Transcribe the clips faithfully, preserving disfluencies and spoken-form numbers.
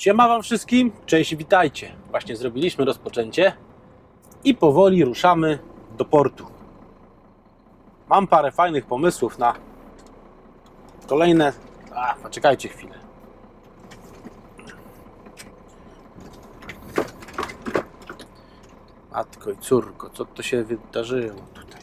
Siema wam wszystkim, cześć i witajcie. Właśnie zrobiliśmy rozpoczęcie i powoli ruszamy do portu. Mam parę fajnych pomysłów na kolejne... A, poczekajcie chwilę. Matko i córko, co to się wydarzyło tutaj?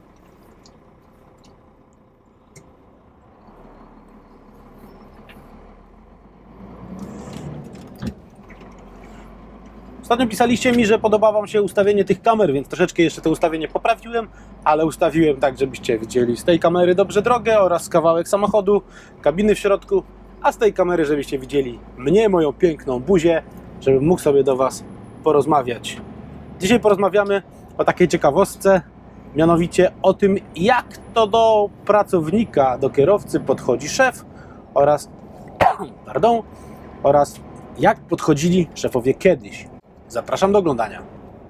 Ostatnio pisaliście mi, że podoba wam się ustawienie tych kamer, więc troszeczkę jeszcze to ustawienie poprawiłem, ale ustawiłem tak, żebyście widzieli z tej kamery dobrze drogę oraz kawałek samochodu, kabiny w środku, a z tej kamery, żebyście widzieli mnie, moją piękną buzię, żebym mógł sobie do was porozmawiać. Dzisiaj porozmawiamy o takiej ciekawostce, mianowicie o tym, jak to do pracownika, do kierowcy podchodzi szef oraz, pardon, oraz jak podchodzili szefowie kiedyś. Zapraszam do oglądania.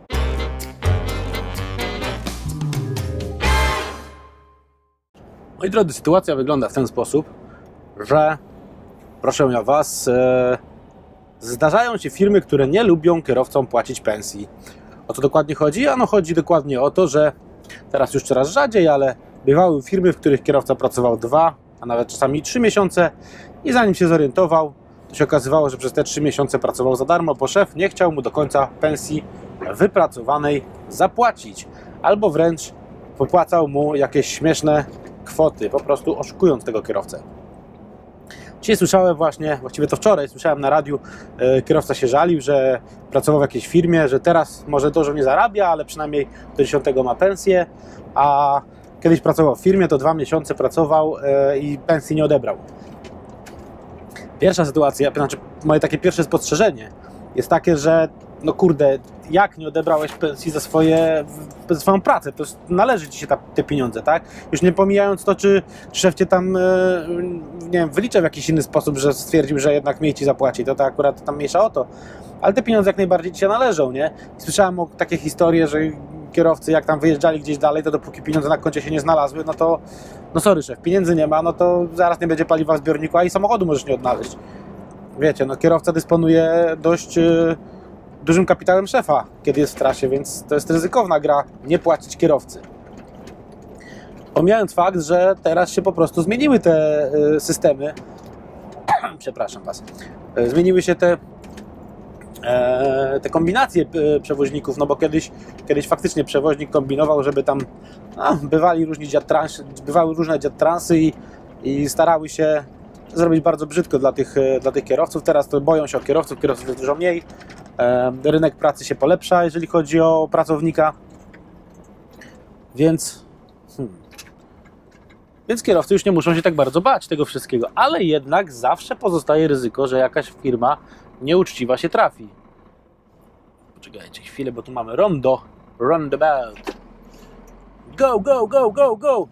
Moi drodzy, sytuacja wygląda w ten sposób, że proszę ja was, e, zdarzają się firmy, które nie lubią kierowcom płacić pensji. O co dokładnie chodzi? Ano chodzi dokładnie o to, że teraz już coraz rzadziej, ale bywały firmy, w których kierowca pracował dwa, a nawet czasami trzy miesiące i zanim się zorientował, to się okazywało, że przez te trzy miesiące pracował za darmo, bo szef nie chciał mu do końca pensji wypracowanej zapłacić. Albo wręcz wypłacał mu jakieś śmieszne kwoty, po prostu oszukując tego kierowcę. Dzisiaj słyszałem właśnie, właściwie to wczoraj słyszałem na radiu, yy, kierowca się żalił, że pracował w jakiejś firmie, że teraz może dużo nie zarabia, ale przynajmniej do dziesiątego ma pensję, a kiedyś pracował w firmie, to dwa miesiące pracował yy, i pensji nie odebrał. Pierwsza sytuacja, znaczy moje takie pierwsze spostrzeżenie jest takie, że no kurde, jak nie odebrałeś pensji za, swoje, za swoją pracę, to należy ci się ta, te pieniądze, tak? Już nie pomijając to, czy, czy szef cię tam, nie wiem, wylicza w jakiś inny sposób, że stwierdził, że jednak mniej ci zapłaci, to, to akurat tam mniejsza o to, ale te pieniądze jak najbardziej ci się należą, nie? Słyszałem o takie historie, że kierowcy jak tam wyjeżdżali gdzieś dalej, to dopóki pieniądze na koncie się nie znalazły, no to no sorry szef, pieniędzy nie ma, no to zaraz nie będzie paliwa w zbiorniku, a i samochodu możesz nie odnaleźć. Wiecie, no kierowca dysponuje dość yy, dużym kapitałem szefa, kiedy jest w trasie, więc to jest ryzykowna gra nie płacić kierowcy. Pomijając fakt, że teraz się po prostu zmieniły te yy, systemy, przepraszam was, yy, zmieniły się te te kombinacje przewoźników, no bo kiedyś, kiedyś faktycznie przewoźnik kombinował, żeby tam no, bywali różni dziad trans, bywały różne dziad transy i, i starały się zrobić bardzo brzydko dla tych, dla tych kierowców. Teraz to boją się o kierowców, kierowców jest dużo mniej. Rynek pracy się polepsza, jeżeli chodzi o pracownika. Więc hmm, więc kierowcy już nie muszą się tak bardzo bać tego wszystkiego, ale jednak zawsze pozostaje ryzyko, że jakaś firma nieuczciwa się trafi. Poczekajcie chwilę, bo tu mamy rondo, roundabout. Go, go, go, go, go!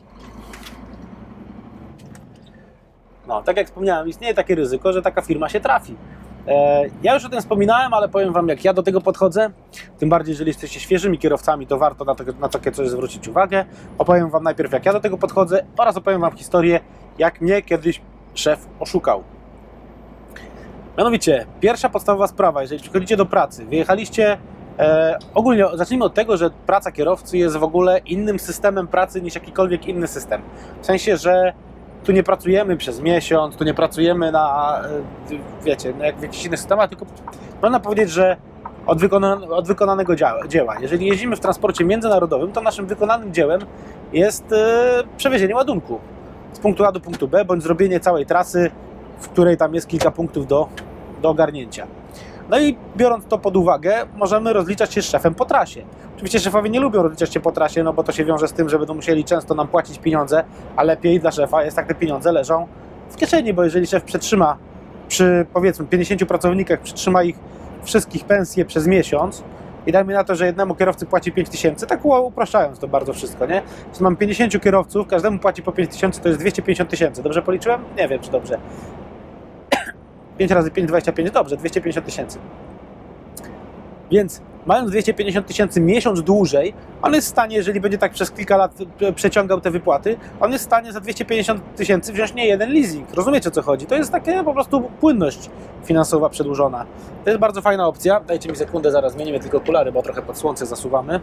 No, tak jak wspomniałem, istnieje takie ryzyko, że taka firma się trafi. E, ja już o tym wspominałem, ale powiem wam, jak ja do tego podchodzę. Tym bardziej, jeżeli jesteście świeżymi kierowcami, to warto na, to, na takie coś zwrócić uwagę. Opowiem wam najpierw, jak ja do tego podchodzę oraz opowiem wam historię, jak mnie kiedyś szef oszukał. Mianowicie, pierwsza podstawowa sprawa, jeżeli przychodzicie do pracy, wyjechaliście, e, ogólnie zacznijmy od tego, że praca kierowcy jest w ogóle innym systemem pracy niż jakikolwiek inny system. W sensie, że tu nie pracujemy przez miesiąc, tu nie pracujemy na, e, wiecie, no jak w jakichś innych systemach, tylko można powiedzieć, że od, wykona, od wykonanego dzieła. Jeżeli jeździmy w transporcie międzynarodowym, to naszym wykonanym dziełem jest e, przewiezienie ładunku z punktu A do punktu B, bądź zrobienie całej trasy, w której tam jest kilka punktów do, do ogarnięcia. No i biorąc to pod uwagę, możemy rozliczać się z szefem po trasie. Oczywiście szefowie nie lubią rozliczać się po trasie, no bo to się wiąże z tym, że będą musieli często nam płacić pieniądze, a lepiej dla szefa jest, jak te pieniądze leżą w kieszeni, bo jeżeli szef przetrzyma przy, powiedzmy, pięćdziesięciu pracownikach, przytrzyma ich wszystkich pensje przez miesiąc i dajmy na to, że jednemu kierowcy płaci pięć tysięcy, tak upraszczając to bardzo wszystko, nie? Jeśli mam pięćdziesięciu kierowców, każdemu płaci po pięć tysięcy, to jest dwieście pięćdziesiąt tysięcy. Dobrze policzyłem? Nie wiem, czy dobrze. pięć razy pięć, dwadzieścia pięć, dobrze, dwieście pięćdziesiąt tysięcy. Więc mając dwieście pięćdziesiąt tysięcy miesiąc dłużej, on jest w stanie, jeżeli będzie tak przez kilka lat przeciągał te wypłaty, on jest w stanie za dwieście pięćdziesiąt tysięcy wziąć nie jeden leasing. Rozumiecie, o co chodzi? To jest takie po prostu płynność finansowa przedłużona. To jest bardzo fajna opcja. Dajcie mi sekundę, zaraz zmienimy tylko okulary, bo trochę pod słońce zasuwamy.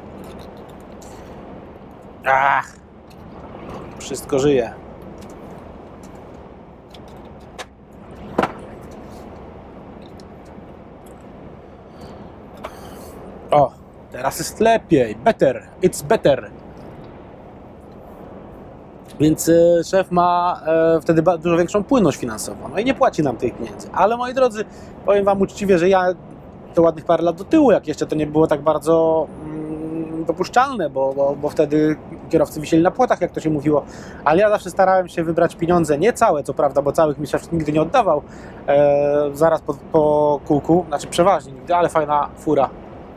Ach, wszystko żyje. O, teraz jest lepiej, better, it's better. Więc e, szef ma e, wtedy dużo większą płynność finansową, no i nie płaci nam tych pieniędzy. Ale moi drodzy, powiem wam uczciwie, że ja to ładnych parę lat do tyłu, jak jeszcze to nie było tak bardzo mm, dopuszczalne, bo, bo, bo wtedy kierowcy wisieli na płotach, jak to się mówiło, ale ja zawsze starałem się wybrać pieniądze, nie całe, co prawda, bo całych mi szef nigdy nie oddawał, e, zaraz po, po kółku, znaczy przeważnie nigdy, ale fajna fura.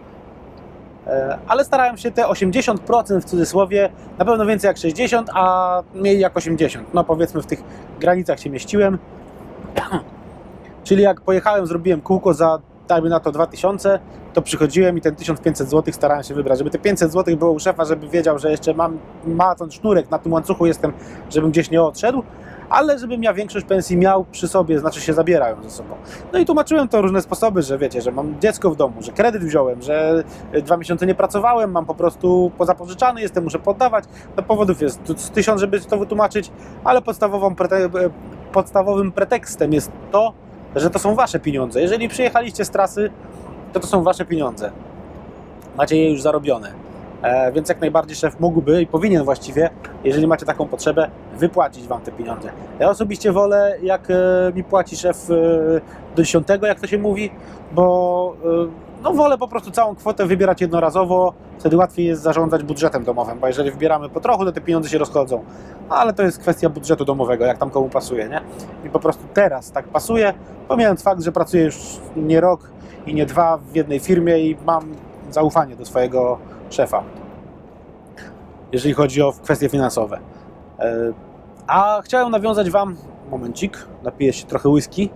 Ale starałem się te osiemdziesiąt procent w cudzysłowie, na pewno więcej jak sześćdziesiąt procent, a mniej jak osiemdziesiąt procent. No powiedzmy w tych granicach się mieściłem. Czyli jak pojechałem, zrobiłem kółko za, dajmy na to dwa tysiące, to przychodziłem i ten tysiąc pięćset złotych starałem się wybrać, żeby te pięćset złotych było u szefa, żeby wiedział, że jeszcze mam, ma ten sznurek, na tym łańcuchu jestem, żebym gdzieś nie odszedł, ale żebym ja większość pensji miał przy sobie, znaczy się zabierają ze sobą. No i tłumaczyłem to różne sposoby, że wiecie, że mam dziecko w domu, że kredyt wziąłem, że dwa miesiące nie pracowałem, mam po prostu pozapożyczany, jestem, muszę poddawać. No powodów jest tysiąc, żeby to wytłumaczyć, ale podstawową prete podstawowym pretekstem jest to, że to są wasze pieniądze. Jeżeli przyjechaliście z trasy, to to są wasze pieniądze. Macie je już zarobione. E, więc jak najbardziej szef mógłby i powinien właściwie, jeżeli macie taką potrzebę, wypłacić wam te pieniądze. Ja osobiście wolę, jak e, mi płaci szef e, do dziesiątego, jak to się mówi, bo e, no wolę po prostu całą kwotę wybierać jednorazowo, wtedy łatwiej jest zarządzać budżetem domowym, bo jeżeli wybieramy po trochu, to te pieniądze się rozchodzą. No, ale to jest kwestia budżetu domowego, jak tam komu pasuje, nie? I po prostu teraz tak pasuje, pomijając fakt, że pracuję już nie rok i nie dwa w jednej firmie i mam zaufanie do swojego szefa, jeżeli chodzi o kwestie finansowe. A chciałem nawiązać wam, momencik, napiję się trochę whisky.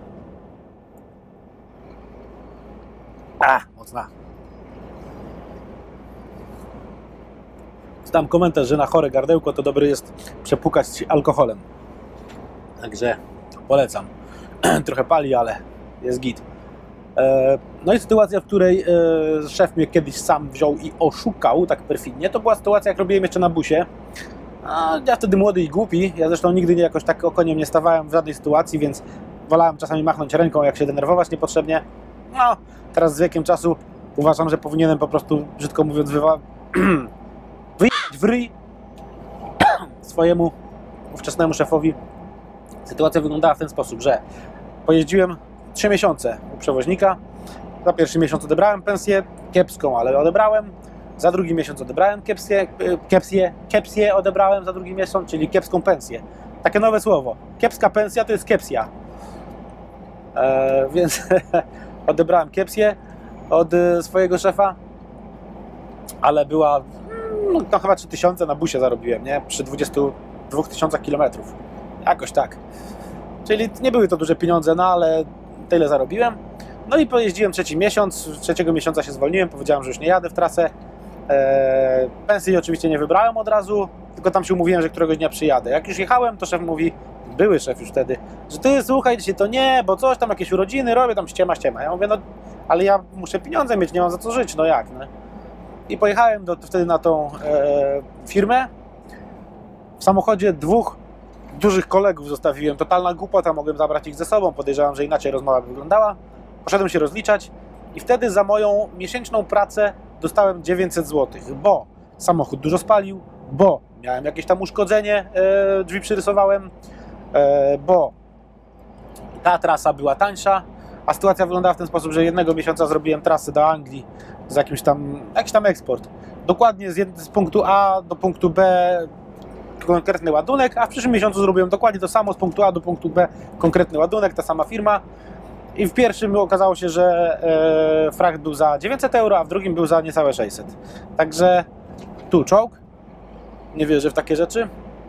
A, mocna. Tam komentarz, że na chore gardełko to dobry jest przepłukać alkoholem. Także polecam. Trochę pali, ale jest git. No i sytuacja, w której szef mnie kiedyś sam wziął i oszukał tak perfidnie, to była sytuacja, jak robiłem jeszcze na busie. A ja wtedy młody i głupi, ja zresztą nigdy nie jakoś tak okoniem nie stawałem w żadnej sytuacji, więc wolałem czasami machnąć ręką, jak się denerwować niepotrzebnie. No, teraz z wiekiem czasu uważam, że powinienem po prostu, brzydko mówiąc, wywa... wyjechać w ryj swojemu ówczesnemu szefowi. Sytuacja wyglądała w ten sposób, że pojeździłem trzy miesiące u przewoźnika. Za pierwszy miesiąc odebrałem pensję kiepską, ale odebrałem. Za drugi miesiąc odebrałem kiepskie, kiepskie, kiepskie odebrałem za drugi miesiąc, czyli kiepską pensję. Takie nowe słowo. Kiepska pensja to jest kiepsja. Eee, więc odebrałem kiepsję od swojego szefa, ale była, no, no chyba trzy tysiące na busie zarobiłem, nie? Przy dwudziestu dwóch tysiącach kilometrów. Jakoś tak. Czyli nie były to duże pieniądze, no ale tyle zarobiłem. No i pojeździłem trzeci miesiąc, trzeciego miesiąca się zwolniłem, powiedziałem, że już nie jadę w trasę. Eee, pensji oczywiście nie wybrałem od razu, tylko tam się umówiłem, że któregoś dnia przyjadę. Jak już jechałem, to szef mówi, były szef już wtedy, że ty słuchaj, dzisiaj to nie, bo coś tam, jakieś urodziny robię, tam ściema, ściema. Ja mówię, no ale ja muszę pieniądze mieć, nie mam za co żyć, no jak, no. I pojechałem do, wtedy na tą e, firmę. W samochodzie dwóch dużych kolegów zostawiłem, totalna głupota, mogłem zabrać ich ze sobą, podejrzewam, że inaczej rozmowa by wyglądała. Poszedłem się rozliczać i wtedy za moją miesięczną pracę dostałem dziewięćset złotych, bo samochód dużo spalił, bo miałem jakieś tam uszkodzenie, e, drzwi przyrysowałem, e, bo ta trasa była tańsza, a sytuacja wyglądała w ten sposób, że jednego miesiąca zrobiłem trasę do Anglii z jakimś tam, jakiś tam eksport. Dokładnie z, jed, z punktu A do punktu B konkretny ładunek, a w przyszłym miesiącu zrobiłem dokładnie to samo z punktu A do punktu B konkretny ładunek, ta sama firma. I w pierwszym okazało się, że e, fracht był za dziewięćset euro, a w drugim był za niecałe sześćset. Także tu czołg. Nie wierzę w takie rzeczy.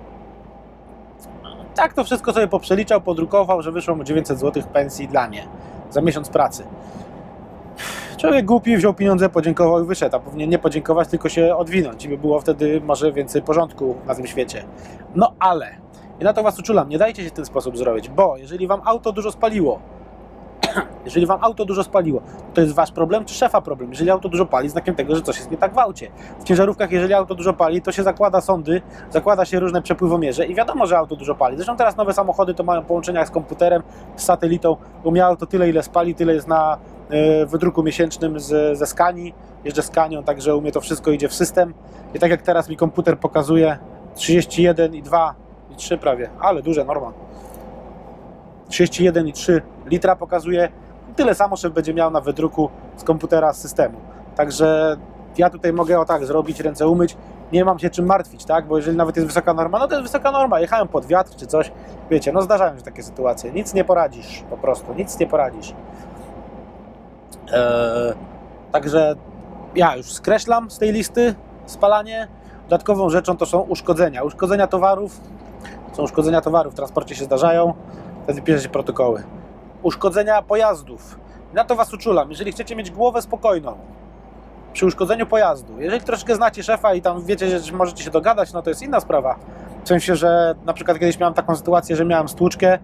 Tak to wszystko sobie poprzeliczał, podrukował, że wyszło mu dziewięćset złotych pensji dla mnie za miesiąc pracy. Człowiek głupi wziął pieniądze, podziękował i wyszedł, a powinien nie podziękować, tylko się odwinąć i by było wtedy może więcej porządku na tym świecie. No ale, i na to was uczulam, nie dajcie się w ten sposób zrobić, bo jeżeli wam auto dużo spaliło, jeżeli wam auto dużo spaliło, to jest wasz problem czy szefa problem? Jeżeli auto dużo pali, znakiem tego, że coś jest nie tak w aucie. W ciężarówkach, jeżeli auto dużo pali, to się zakłada sondy, zakłada się różne przepływomierze i wiadomo, że auto dużo pali. Zresztą teraz nowe samochody to mają połączenia z komputerem, z satelitą, bo miało auto tyle, ile spali, tyle jest na y, wydruku miesięcznym z, ze skani. Jeżdżę skanią, także u mnie to wszystko idzie w system. I tak jak teraz mi komputer pokazuje trzydzieści jeden i dwa i trzy prawie, ale duże norma. trzydzieści jeden i trzy litra pokazuje, tyle samo szef będzie miał na wydruku z komputera, z systemu. Także ja tutaj mogę o tak zrobić, ręce umyć, nie mam się czym martwić, tak? Bo jeżeli nawet jest wysoka norma, no to jest wysoka norma, jechałem pod wiatr czy coś, wiecie, no zdarzają się takie sytuacje, nic nie poradzisz, po prostu, nic nie poradzisz. Eee, także ja już skreślam z tej listy spalanie. Dodatkową rzeczą to są uszkodzenia. Uszkodzenia towarów, są uszkodzenia towarów w transporcie się zdarzają, wtedy pisze się protokoły. Uszkodzenia pojazdów. Na to was uczulam. Jeżeli chcecie mieć głowę spokojną przy uszkodzeniu pojazdu, jeżeli troszkę znacie szefa i tam wiecie, że możecie się dogadać, no to jest inna sprawa. W sensie, że na przykład kiedyś miałem taką sytuację, że miałem stłuczkę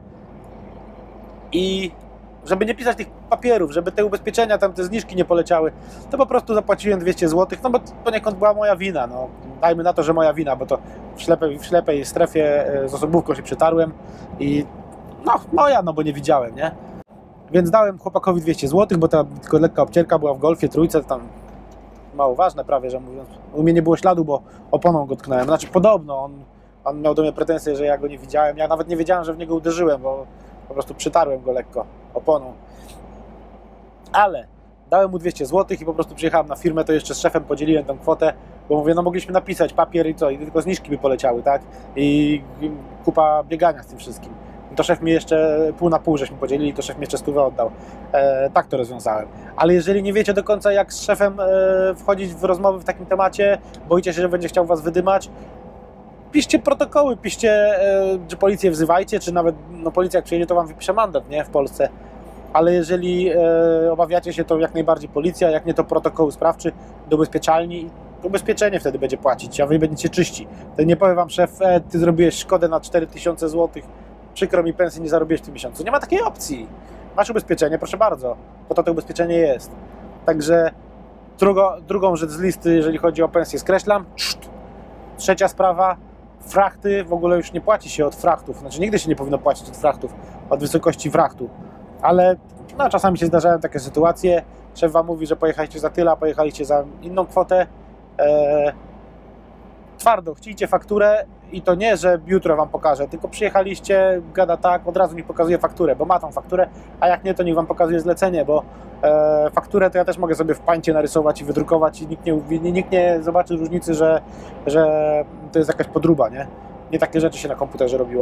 i żeby nie pisać tych papierów, żeby te ubezpieczenia, tam te zniżki nie poleciały, to po prostu zapłaciłem dwieście złotych, no bo poniekąd była moja wina, no dajmy na to, że moja wina, bo to w ślepej, w ślepej strefie z osobówką się przetarłem i no moja, no bo nie widziałem, nie? Więc dałem chłopakowi dwieście złotych, bo ta tylko lekka obcierka była w Golfie, trójce, tam mało ważne prawie, że mówiąc. U mnie nie było śladu, bo oponą go tknąłem. Znaczy podobno, on, on miał do mnie pretensje, że ja go nie widziałem. Ja nawet nie wiedziałem, że w niego uderzyłem, bo po prostu przytarłem go lekko oponą. Ale dałem mu dwieście złotych i po prostu przyjechałem na firmę, to jeszcze z szefem podzieliłem tę kwotę, bo mówię, no mogliśmy napisać papier i co, i tylko zniżki by poleciały, tak? I kupa biegania z tym wszystkim. To szef mi jeszcze pół na pół żeśmy podzielili, to szef mi jeszcze stówę oddał. E, tak to rozwiązałem. Ale jeżeli nie wiecie do końca, jak z szefem e, wchodzić w rozmowy w takim temacie, boicie się, że będzie chciał was wydymać, piszcie protokoły, piszcie, e, czy policję wzywajcie, czy nawet no, policja jak przyjedzie, to wam wypisze mandat, nie? W Polsce. Ale jeżeli e, obawiacie się, to jak najbardziej policja, jak nie to protokół sprawczy do ubezpieczalni, ubezpieczenie wtedy będzie płacić, a wy będziecie czyści. Wtedy nie powie wam szef, e, ty zrobiłeś szkodę na cztery tysiące złotych, przykro mi, pensji nie zarobiłeś w tym miesiącu. Nie ma takiej opcji. Masz ubezpieczenie, proszę bardzo. Po to to ubezpieczenie jest. Także drugo, drugą rzecz z listy, jeżeli chodzi o pensję, skreślam. Trzecia sprawa, frachty. W ogóle już nie płaci się od frachtów. Znaczy nigdy się nie powinno płacić od frachtów, od wysokości frachtu. Ale no, czasami się zdarzają takie sytuacje. Szef wam mówi, że pojechaliście za tyle, a pojechaliście za inną kwotę. Eee, twardo, chcicie fakturę i to nie, że jutro wam pokażę, tylko przyjechaliście, gada tak, od razu mi pokazuje fakturę, bo ma tą fakturę, a jak nie, to niech wam pokazuje zlecenie, bo e, fakturę to ja też mogę sobie w pańcie narysować i wydrukować i nikt nie, nikt nie zobaczy różnicy, że, że to jest jakaś podróba, nie? Nie takie rzeczy się na komputerze robiło.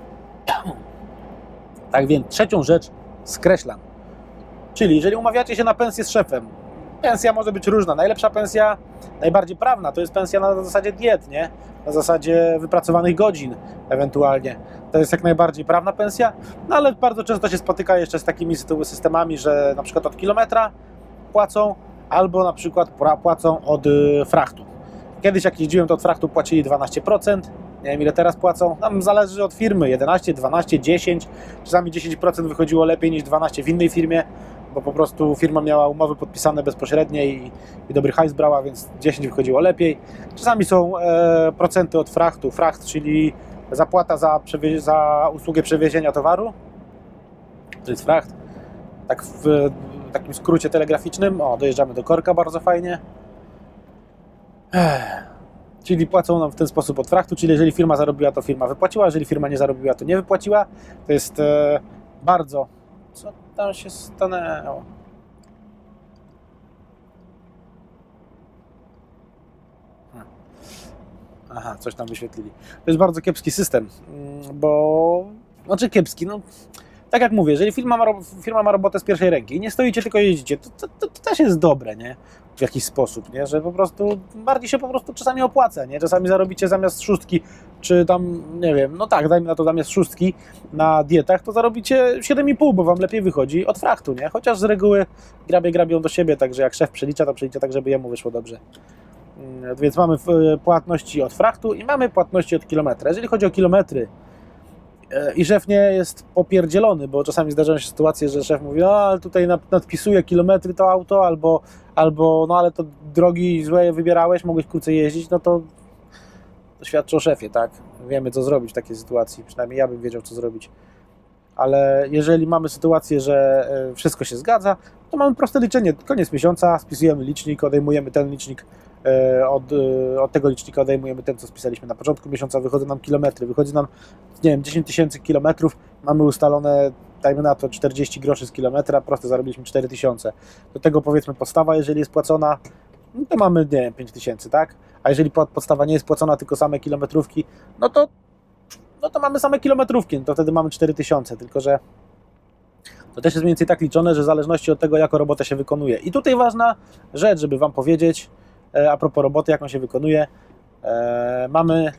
Tak więc trzecią rzecz skreślam. Czyli jeżeli umawiacie się na pensję z szefem, pensja może być różna. Najlepsza pensja, najbardziej prawna, to jest pensja na zasadzie diet, nie? Na zasadzie wypracowanych godzin ewentualnie. To jest jak najbardziej prawna pensja, no ale bardzo często się spotyka jeszcze z takimi systemami, że na przykład od kilometra płacą, albo na przykład płacą od frachtu. Kiedyś jak jeździłem, to od frachtu płacili dwanaście procent, nie wiem ile teraz płacą, tam zależy od firmy, jedenaście, dwanaście, dziesięć, czasami dziesięć procent wychodziło lepiej niż dwanaście w innej firmie, bo po prostu firma miała umowy podpisane bezpośrednie i, i dobry hajs brała, więc dziesięć wychodziło lepiej. Czasami są e, procenty od frachtu, fracht, czyli zapłata za, za usługę przewiezienia towaru, to jest fracht, tak w, w takim skrócie telegraficznym. O, dojeżdżamy do korka, bardzo fajnie. Ech. Czyli płacą nam w ten sposób od frachtu, czyli jeżeli firma zarobiła, to firma wypłaciła, jeżeli firma nie zarobiła, to nie wypłaciła. To jest e, bardzo... Co tam się stanęło? Aha, coś tam wyświetlili. To jest bardzo kiepski system, bo... Znaczy kiepski, no... tak jak mówię, jeżeli firma ma, firma ma robotę z pierwszej ręki i nie stoicie, tylko jeździcie, to, to, to, to też jest dobre, nie? W jakiś sposób, nie? Że po prostu bardziej się po prostu czasami opłaca, nie? Czasami zarobicie zamiast szóstki, czy tam, nie wiem, no tak, dajmy na to zamiast szóstki na dietach, to zarobicie siedem i pół, bo wam lepiej wychodzi od frachtu, nie? Chociaż z reguły grabie grabią do siebie, także jak szef przelicza, to przelicza tak, żeby jemu wyszło dobrze. Więc mamy płatności od frachtu i mamy płatności od kilometra. Jeżeli chodzi o kilometry i szef nie jest popierdzielony, bo czasami zdarzają się sytuacje, że szef mówi, no ale tutaj nadpisuje kilometry to auto, albo, albo no ale to drogi złe wybierałeś, mogłeś krócej jeździć, no to, to świadczy o szefie, tak? Wiemy, co zrobić w takiej sytuacji, przynajmniej ja bym wiedział, co zrobić. Ale jeżeli mamy sytuację, że wszystko się zgadza, to mamy proste liczenie. Koniec miesiąca, spisujemy licznik, odejmujemy ten licznik, od, od tego licznika odejmujemy ten, co spisaliśmy na początku miesiąca, wychodzą nam kilometry, wychodzi nam, nie wiem, dziesięć tysięcy kilometrów, mamy ustalone, dajmy na to czterdzieści groszy z kilometra, prosto zarobiliśmy cztery tysiące. Do tego powiedzmy podstawa, jeżeli jest płacona, no to mamy, nie wiem, pięć tysięcy, tak? A jeżeli podstawa nie jest płacona, tylko same kilometrówki, no to no to mamy same kilometrówki, no to wtedy mamy cztery tysiące, tylko że to też jest mniej więcej tak liczone, że w zależności od tego, jaką robotę się wykonuje. I tutaj ważna rzecz, żeby wam powiedzieć, a propos roboty, jaką się wykonuje, e, mamy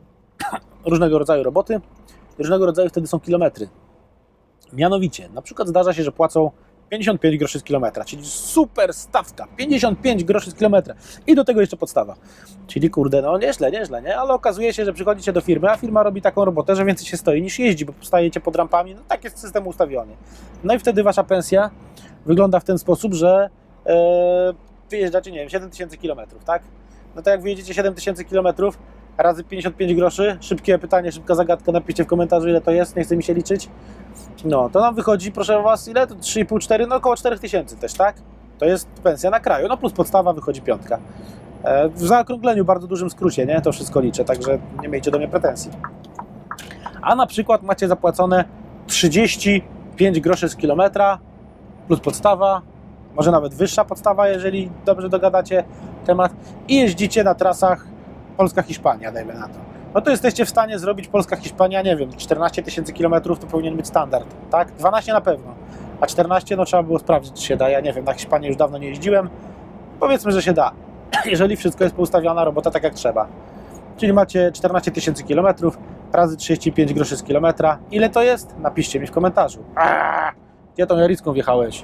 różnego rodzaju roboty, różnego rodzaju wtedy są kilometry. Mianowicie, na przykład zdarza się, że płacą pięćdziesiąt pięć groszy z kilometra, czyli super stawka, pięćdziesiąt pięć groszy z kilometra i do tego jeszcze podstawa. Czyli kurde, no nieźle, nieźle, nie? Ale okazuje się, że przychodzicie do firmy, a firma robi taką robotę, że więcej się stoi niż jeździ, bo stajecie pod rampami, no tak jest system ustawiony. No i wtedy wasza pensja wygląda w ten sposób, że e, wyjeżdżacie, nie wiem, siedem tysięcy kilometrów, tak? No to jak wyjedziecie siedem tysięcy kilometrów razy pięćdziesiąt pięć groszy, szybkie pytanie, szybka zagadka, napiszcie w komentarzu, ile to jest, nie chce mi się liczyć. No, to nam wychodzi, proszę was, ile? To trzy i pół, cztery, no około cztery tysięcy też, tak? To jest pensja na kraju, no plus podstawa wychodzi piątka. E, w zaokrągleniu, bardzo dużym skrócie, nie? To wszystko liczę, także nie miejcie do mnie pretensji. A na przykład macie zapłacone trzydzieści pięć groszy z kilometra plus podstawa, może nawet wyższa podstawa, jeżeli dobrze dogadacie temat i jeździcie na trasach Polska-Hiszpania, dajmy na to. No to jesteście w stanie zrobić Polska-Hiszpania, nie wiem, czternaście tysięcy kilometrów to powinien być standard, tak? dwanaście na pewno, a czternaście no trzeba było sprawdzić, czy się da. Ja nie wiem, na Hiszpanię już dawno nie jeździłem. Powiedzmy, że się da, jeżeli wszystko jest poustawiona robota tak jak trzeba. Czyli macie czternaście tysięcy kilometrów razy trzydzieści pięć groszy z kilometra. Ile to jest? Napiszcie mi w komentarzu. Aaaa, gdzie tą Jaricką wjechałeś?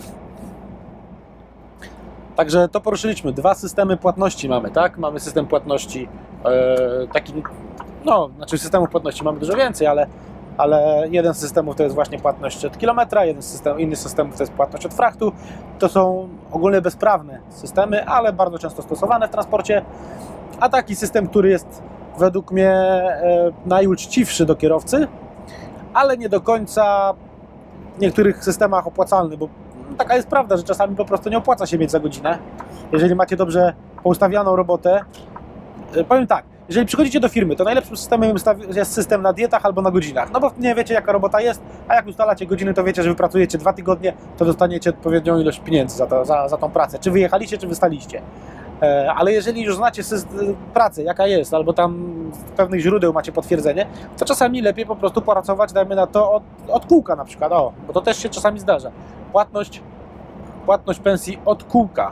Także to poruszyliśmy. Dwa systemy płatności mamy, tak? Mamy system płatności e, taki, no, znaczy systemów płatności mamy dużo więcej, ale, ale jeden z systemów to jest właśnie płatność od kilometra, jeden system, inny system to jest płatność od frachtu. To są ogólnie bezprawne systemy, ale bardzo często stosowane w transporcie. A taki system, który jest według mnie e, najuczciwszy do kierowcy, ale nie do końca w niektórych systemach opłacalny, bo taka jest prawda, że czasami po prostu nie opłaca się mieć za godzinę. Jeżeli macie dobrze poustawioną robotę, powiem tak, jeżeli przychodzicie do firmy, to najlepszym systemem jest system na dietach albo na godzinach, no bo nie wiecie, jaka robota jest, a jak ustalacie godziny, to wiecie, że wypracujecie dwa tygodnie, to dostaniecie odpowiednią ilość pieniędzy za, to, za, za tą pracę, czy wyjechaliście, czy wystaliście. Ale jeżeli już znacie pracę, jaka jest, albo tam z pewnych źródeł macie potwierdzenie, to czasami lepiej po prostu pracować, dajmy na to, od, od kółka na przykład, o, bo to też się czasami zdarza. Płatność, płatność pensji od kółka,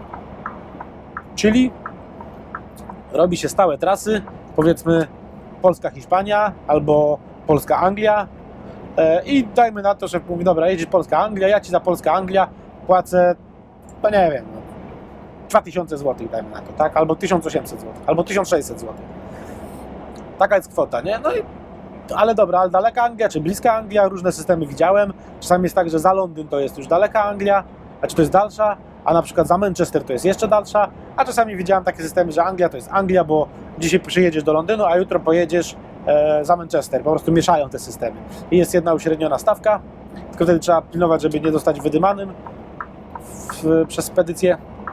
czyli robi się stałe trasy, powiedzmy Polska-Hiszpania albo Polska-Anglia i dajmy na to, że mówi, dobra, jedziesz Polska-Anglia, ja ci za Polska-Anglia płacę, no nie wiem, dwa tysiące złotych, dajmy na to, tak? Albo tysiąc osiemset złotych, albo tysiąc sześćset złotych. Taka jest kwota, nie? No i, ale dobra, ale daleka Anglia, czy bliska Anglia, różne systemy widziałem. Czasami jest tak, że za Londyn to jest już daleka Anglia, a czy to jest dalsza, a na przykład za Manchester to jest jeszcze dalsza, a czasami widziałem takie systemy, że Anglia to jest Anglia, bo dzisiaj przyjedziesz do Londynu, a jutro pojedziesz e, za Manchester. Po prostu mieszają te systemy. I jest jedna uśredniona stawka, tylko wtedy trzeba pilnować, żeby nie zostać wydymanym w, przez spedycję.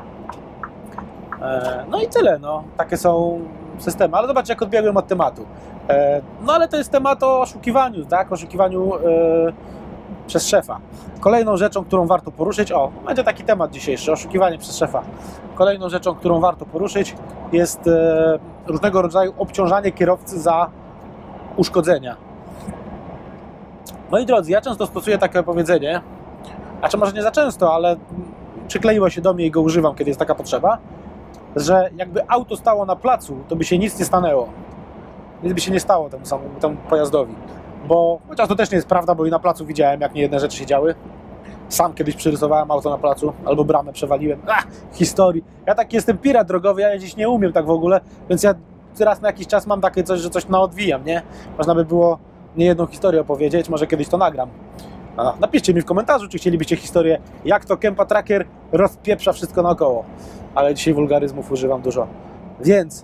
No i tyle, no. Takie są systemy, ale zobaczcie, jak odbiegłem od tematu. No ale to jest temat o oszukiwaniu, tak? Oszukiwaniu e, przez szefa. Kolejną rzeczą, którą warto poruszyć, o, będzie taki temat dzisiejszy, oszukiwanie przez szefa. Kolejną rzeczą, którą warto poruszyć jest e, różnego rodzaju obciążanie kierowcy za uszkodzenia. Moi drodzy, ja często stosuję takie powiedzenie, a czy może nie za często, ale przykleiło się do mnie i go używam, kiedy jest taka potrzeba, że jakby auto stało na placu, to by się nic nie stanęło. Nic by się nie stało temu samemu temu pojazdowi. Bo, chociaż to też nie jest prawda, bo i na placu widziałem, jak niejedne rzeczy się działy. Sam kiedyś przyrysowałem auto na placu, albo bramę przewaliłem. Ach, historii. Ja taki jestem pirat drogowy, ja dziś nie umiem tak w ogóle, więc ja raz na jakiś czas mam takie coś, że coś naodwijam, nie? Można by było niejedną historię opowiedzieć, może kiedyś to nagram. A, napiszcie mi w komentarzu, czy chcielibyście historię, jak to Kempa Tracker rozpieprza wszystko naokoło. Ale dzisiaj wulgaryzmów używam dużo. Więc...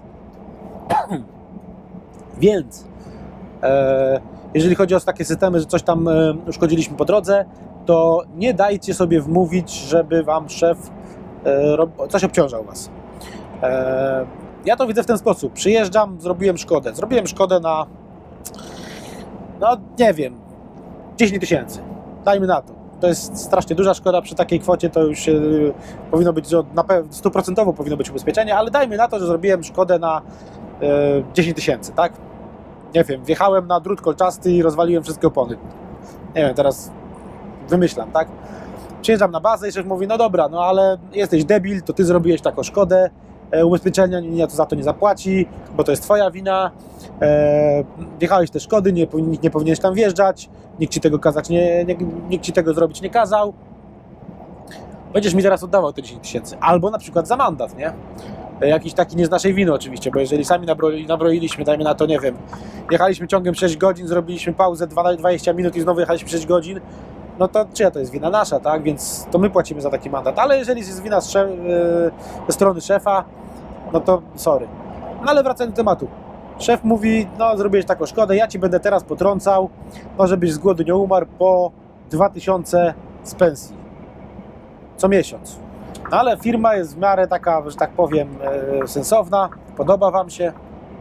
Więc... E, jeżeli chodzi o takie systemy, że coś tam e, uszkodziliśmy po drodze, to nie dajcie sobie wmówić, żeby wam szef e, rob, coś obciążał was. E, ja to widzę w ten sposób. Przyjeżdżam, zrobiłem szkodę. Zrobiłem szkodę na... No, nie wiem, dziesięć tysięcy. Dajmy na to. To jest strasznie duża szkoda, przy takiej kwocie to już e, powinno być, na pewno stuprocentowo powinno być ubezpieczenie, ale dajmy na to, że zrobiłem szkodę na e, dziesięć tysięcy, tak? Nie wiem, wjechałem na drut kolczasty i rozwaliłem wszystkie opony. Nie wiem, teraz wymyślam, tak? Przyjeżdżam na bazę i szef mówi, no dobra, no ale jesteś debil, to ty zrobiłeś taką szkodę, e, ubezpieczenia nie, to za to nie zapłaci, bo to jest twoja wina, e, wjechałeś te szkody, nie, nikt nie powinieneś tam wjeżdżać, nikt ci tego kazać nie, nie, nikt ci tego zrobić nie kazał, będziesz mi teraz oddawał te dziesięć tysięcy, albo na przykład za mandat, nie? Jakiś taki nie z naszej winy oczywiście, bo jeżeli sami nabroili, nabroiliśmy, dajmy na to, nie wiem, jechaliśmy ciągiem sześć godzin, zrobiliśmy pauzę dwadzieścia minut i znowu jechaliśmy sześć godzin, no to czyja to jest wina nasza, tak? Więc to my płacimy za taki mandat, ale jeżeli jest wina z szef, ze strony szefa, no to sorry. No ale wracając do tematu. Szef mówi, no zrobiłeś taką szkodę, ja ci będę teraz potrącał, no żebyś z głodu nie umarł, po dwa tysiące z pensji. Co miesiąc. No ale firma jest w miarę taka, że tak powiem, e, sensowna, podoba wam się.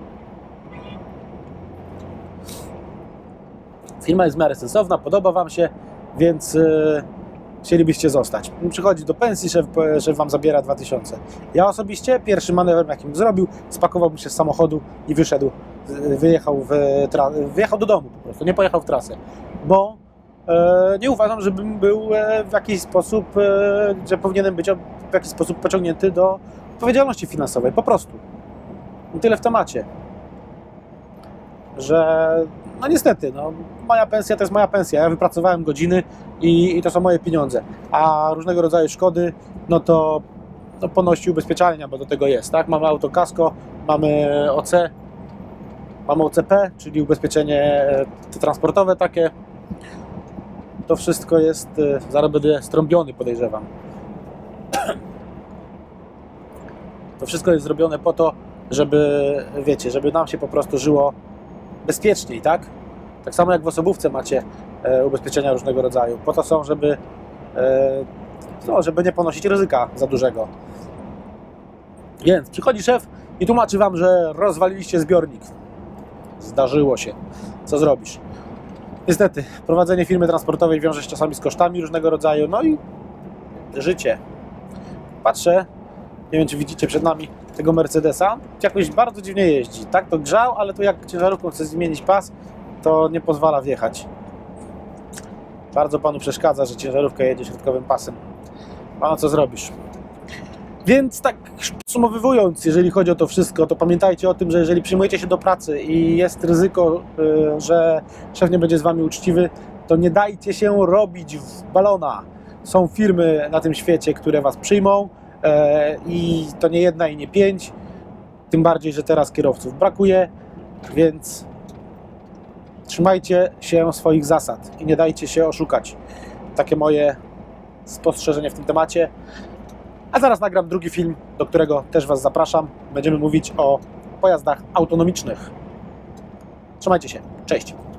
Firma jest w miarę sensowna, podoba wam się, więc e, chcielibyście zostać. Przychodzi do pensji, szef, szef wam zabiera dwa tysiące. Ja osobiście pierwszy manewr, jakim zrobił, spakował się z samochodu i wyszedł, wyjechał, w wyjechał do domu po prostu, nie pojechał w trasę, bo e, nie uważam, żebym był w jakiś sposób, e, że powinienem być w jakiś sposób pociągnięty do odpowiedzialności finansowej, po prostu. I tyle w temacie. Że, no niestety, no, moja pensja to jest moja pensja, ja wypracowałem godziny i, i to są moje pieniądze, a różnego rodzaju szkody, no to no, ponosi ubezpieczalnia, bo do tego jest, tak? Mamy auto kasko, mamy O C, mamy O C P, czyli ubezpieczenie transportowe takie, to wszystko jest, zaraz będę strąbiony, podejrzewam. To wszystko jest zrobione po to, żeby, wiecie, żeby nam się po prostu żyło bezpieczniej, tak? Tak samo jak w osobówce macie e, ubezpieczenia różnego rodzaju. Po to są, żeby, e, no, żeby nie ponosić ryzyka za dużego. Więc przychodzi szef i tłumaczy wam, że rozwaliliście zbiornik. Zdarzyło się. Co zrobisz? Niestety, prowadzenie firmy transportowej wiąże się czasami z kosztami różnego rodzaju, no i życie. Patrzę, nie wiem, czy widzicie przed nami tego Mercedesa, jakoś bardzo dziwnie jeździ. Tak, to grzał, ale tu jak ciężarówką chce zmienić pas, to nie pozwala wjechać. Bardzo panu przeszkadza, że ciężarówka jedzie środkowym pasem. A co zrobisz? Więc tak podsumowując, jeżeli chodzi o to wszystko, to pamiętajcie o tym, że jeżeli przyjmujecie się do pracy i jest ryzyko, że szef nie będzie z wami uczciwy, to nie dajcie się robić w balona. Są firmy na tym świecie, które was przyjmą i to nie jedna i nie pięć. Tym bardziej, że teraz kierowców brakuje, więc trzymajcie się swoich zasad i nie dajcie się oszukać. Takie moje spostrzeżenie w tym temacie. A zaraz nagram drugi film, do którego też was zapraszam. Będziemy mówić o pojazdach autonomicznych. Trzymajcie się. Cześć.